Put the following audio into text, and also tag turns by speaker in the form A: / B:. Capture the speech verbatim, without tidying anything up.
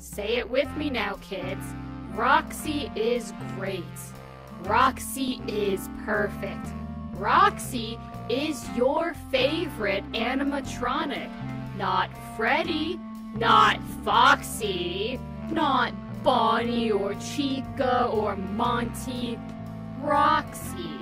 A: Say it with me now, kids. Roxy is great. Roxy is perfect. Roxy is your favorite animatronic. Not Freddy, not Foxy, not Bonnie or Chica or Monty. Roxy.